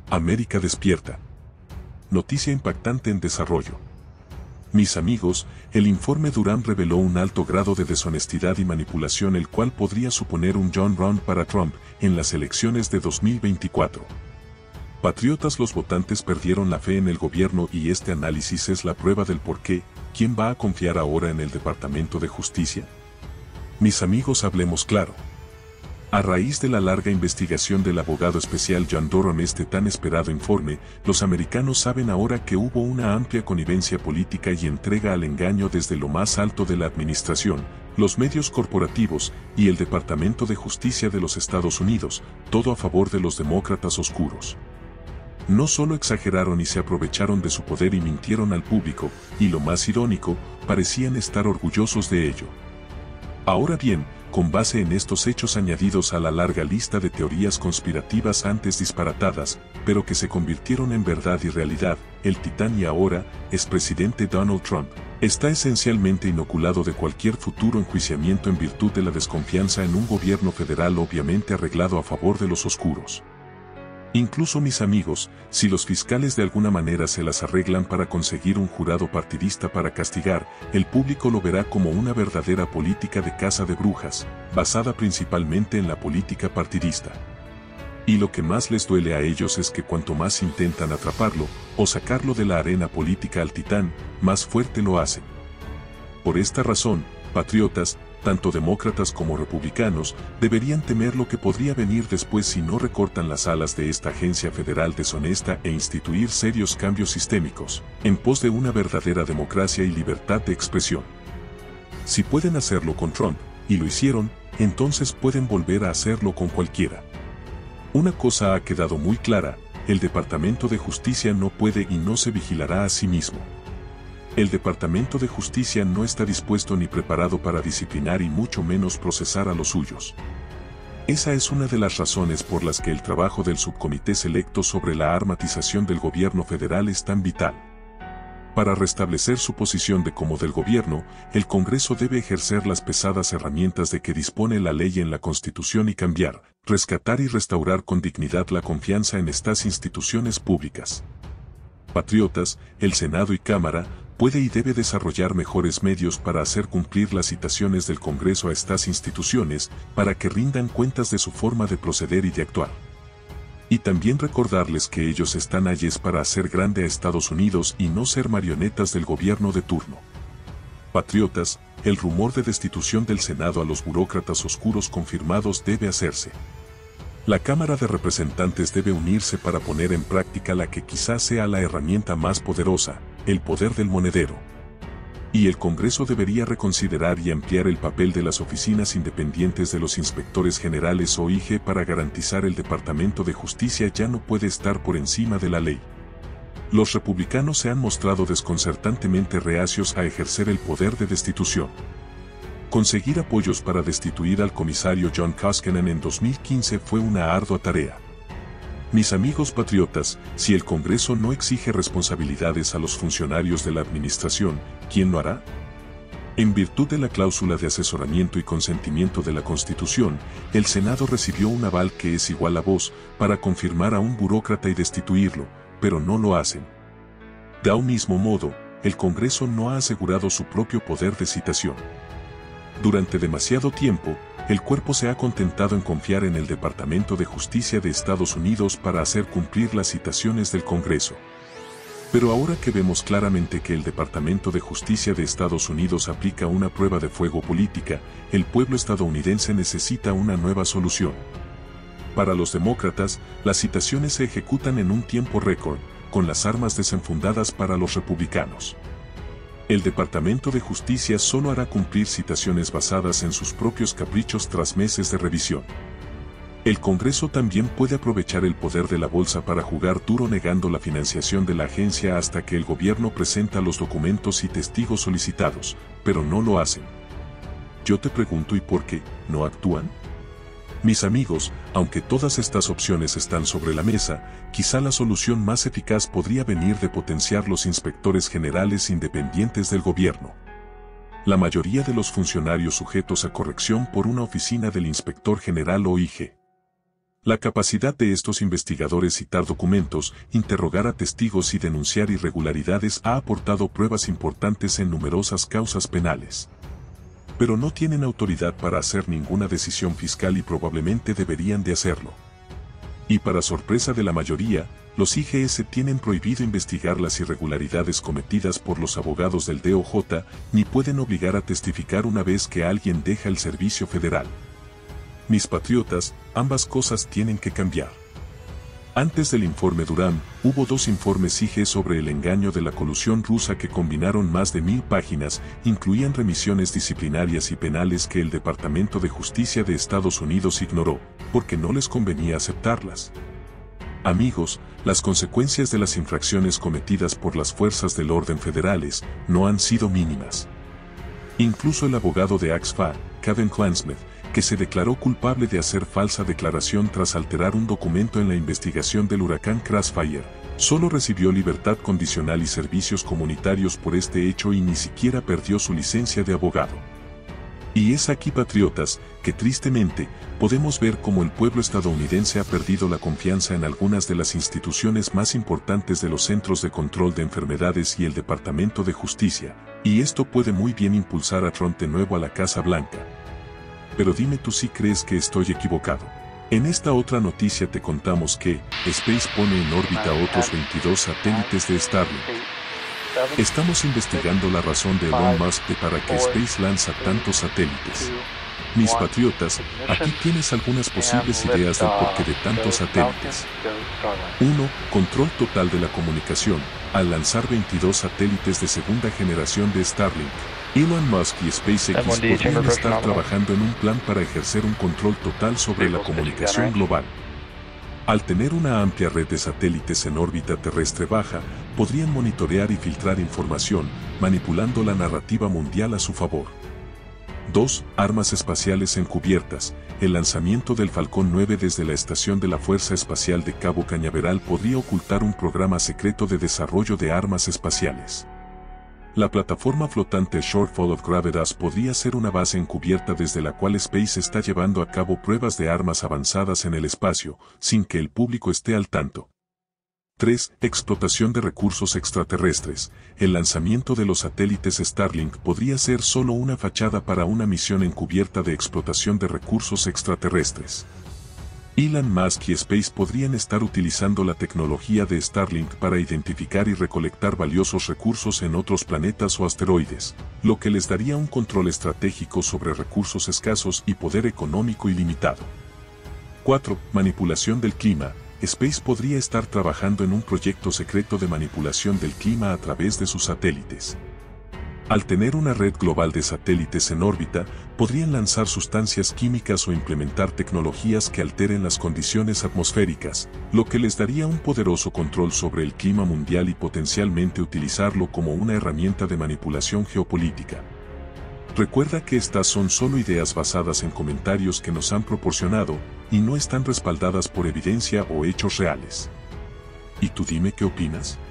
América despierta. Noticia impactante en desarrollo. Mis amigos, el informe Durham reveló un alto grado de deshonestidad y manipulación, el cual podría suponer un John Round para Trump en las elecciones de 2024. Patriotas, los votantes perdieron la fe en el gobierno y este análisis es la prueba del por qué. ¿Quién va a confiar ahora en el Departamento de Justicia? Mis amigos, hablemos claro. A raíz de la larga investigación del abogado especial John Durham, este tan esperado informe, los americanos saben ahora que hubo una amplia connivencia política y entrega al engaño desde lo más alto de la administración, los medios corporativos y el Departamento de Justicia de los Estados Unidos, todo a favor de los demócratas oscuros. No solo exageraron y se aprovecharon de su poder y mintieron al público, y lo más irónico, parecían estar orgullosos de ello. Ahora bien, con base en estos hechos añadidos a la larga lista de teorías conspirativas antes disparatadas, pero que se convirtieron en verdad y realidad, el titán y ahora expresidente Donald Trump está esencialmente inoculado de cualquier futuro enjuiciamiento en virtud de la desconfianza en un gobierno federal obviamente arreglado a favor de los oscuros. Incluso, mis amigos, si los fiscales de alguna manera se las arreglan para conseguir un jurado partidista para castigar, el público lo verá como una verdadera política de caza de brujas, basada principalmente en la política partidista. Y lo que más les duele a ellos es que cuanto más intentan atraparlo o sacarlo de la arena política al titán, más fuerte lo hacen. Por esta razón, patriotas, tanto demócratas como republicanos, deberían temer lo que podría venir después si no recortan las alas de esta agencia federal deshonesta e instituir serios cambios sistémicos, en pos de una verdadera democracia y libertad de expresión. Si pueden hacerlo con Trump, y lo hicieron, entonces pueden volver a hacerlo con cualquiera. Una cosa ha quedado muy clara: el Departamento de Justicia no puede y no se vigilará a sí mismo. El Departamento de Justicia no está dispuesto ni preparado para disciplinar y mucho menos procesar a los suyos. Esa es una de las razones por las que el trabajo del subcomité selecto sobre la armatización del gobierno federal es tan vital. Para restablecer su posición de como del gobierno, el Congreso debe ejercer las pesadas herramientas de que dispone la ley en la Constitución y cambiar, rescatar y restaurar con dignidad la confianza en estas instituciones públicas. Patriotas, el Senado y Cámara puede y debe desarrollar mejores medios para hacer cumplir las citaciones del Congreso a estas instituciones, para que rindan cuentas de su forma de proceder y de actuar. Y también recordarles que ellos están allí para hacer grande a Estados Unidos y no ser marionetas del gobierno de turno. Patriotas, el rumor de destitución del Senado a los burócratas oscuros confirmados debe hacerse. La Cámara de Representantes debe unirse para poner en práctica la que quizás sea la herramienta más poderosa, el poder del monedero. Y el Congreso debería reconsiderar y ampliar el papel de las oficinas independientes de los inspectores generales o IG para garantizar el Departamento de Justicia ya no puede estar por encima de la ley. Los republicanos se han mostrado desconcertantemente reacios a ejercer el poder de destitución. Conseguir apoyos para destituir al comisario John Koskinen en 2015 fue una ardua tarea. Mis amigos patriotas, si el Congreso no exige responsabilidades a los funcionarios de la administración, ¿quién lo hará? En virtud de la cláusula de asesoramiento y consentimiento de la Constitución, el Senado recibió un aval que es igual a voz para confirmar a un burócrata y destituirlo, pero no lo hacen. De un mismo modo, el Congreso no ha asegurado su propio poder de citación. Durante demasiado tiempo, el cuerpo se ha contentado en confiar en el Departamento de Justicia de Estados Unidos para hacer cumplir las citaciones del Congreso. Pero ahora que vemos claramente que el Departamento de Justicia de Estados Unidos aplica una prueba de fuego política, el pueblo estadounidense necesita una nueva solución. Para los demócratas, las citaciones se ejecutan en un tiempo récord, con las armas desenfundadas para los republicanos. El Departamento de Justicia solo hará cumplir citaciones basadas en sus propios caprichos tras meses de revisión. El Congreso también puede aprovechar el poder de la bolsa para jugar duro negando la financiación de la agencia hasta que el gobierno presenta los documentos y testigos solicitados, pero no lo hacen. Yo te pregunto, ¿y por qué no actúan? Mis amigos, aunque todas estas opciones están sobre la mesa, quizá la solución más eficaz podría venir de potenciar los inspectores generales independientes del gobierno. La mayoría de los funcionarios sujetos a corrección por una oficina del inspector general o IG. La capacidad de estos investigadores citar documentos, interrogar a testigos y denunciar irregularidades ha aportado pruebas importantes en numerosas causas penales. Pero no tienen autoridad para hacer ninguna decisión fiscal y probablemente deberían de hacerlo. Y para sorpresa de la mayoría, los IGS tienen prohibido investigar las irregularidades cometidas por los abogados del DOJ, ni pueden obligar a testificar una vez que alguien deja el servicio federal. Mis patriotas, ambas cosas tienen que cambiar. Antes del informe Durán, hubo 2 informes IG sobre el engaño de la colusión rusa que combinaron más de 1000 páginas, incluían remisiones disciplinarias y penales que el Departamento de Justicia de Estados Unidos ignoró, porque no les convenía aceptarlas. Amigos, las consecuencias de las infracciones cometidas por las fuerzas del orden federales no han sido mínimas. Incluso el abogado de AXFA, Kevin Klansmith, que se declaró culpable de hacer falsa declaración tras alterar un documento en la investigación del huracán Crossfire, solo recibió libertad condicional y servicios comunitarios por este hecho y ni siquiera perdió su licencia de abogado. Y es aquí, patriotas, que tristemente, podemos ver cómo el pueblo estadounidense ha perdido la confianza en algunas de las instituciones más importantes de los Centros de Control de Enfermedades y el Departamento de Justicia, y esto puede muy bien impulsar a Trump de nuevo a la Casa Blanca. Pero dime tú si crees que estoy equivocado. En esta otra noticia te contamos que Space pone en órbita otros 22 satélites de Starlink. Estamos investigando la razón de Elon Musk para que Space lanza tantos satélites. Mis patriotas, aquí tienes algunas posibles ideas del porqué de tantos satélites. 1. Control total de la comunicación. Al lanzar 22 satélites de segunda generación de Starlink, Elon Musk y SpaceX podrían estar trabajando en un plan para ejercer un control total sobre la comunicación global. Al tener una amplia red de satélites en órbita terrestre baja, podrían monitorear y filtrar información, manipulando la narrativa mundial a su favor. 2. Armas espaciales encubiertas. El lanzamiento del Falcón 9 desde la estación de la Fuerza Espacial de Cabo Cañaveral podría ocultar un programa secreto de desarrollo de armas espaciales. La plataforma flotante Shortfall of Gravitas podría ser una base encubierta desde la cual Space está llevando a cabo pruebas de armas avanzadas en el espacio, sin que el público esté al tanto. 3. Explotación de recursos extraterrestres. El lanzamiento de los satélites Starlink podría ser solo una fachada para una misión encubierta de explotación de recursos extraterrestres. Elon Musk y Space podrían estar utilizando la tecnología de Starlink para identificar y recolectar valiosos recursos en otros planetas o asteroides, lo que les daría un control estratégico sobre recursos escasos y poder económico ilimitado. 4. Manipulación del clima. Space podría estar trabajando en un proyecto secreto de manipulación del clima a través de sus satélites. Al tener una red global de satélites en órbita, podrían lanzar sustancias químicas o implementar tecnologías que alteren las condiciones atmosféricas, lo que les daría un poderoso control sobre el clima mundial y potencialmente utilizarlo como una herramienta de manipulación geopolítica. Recuerda que estas son solo ideas basadas en comentarios que nos han proporcionado, y no están respaldadas por evidencia o hechos reales. ¿Y tú dime qué opinas?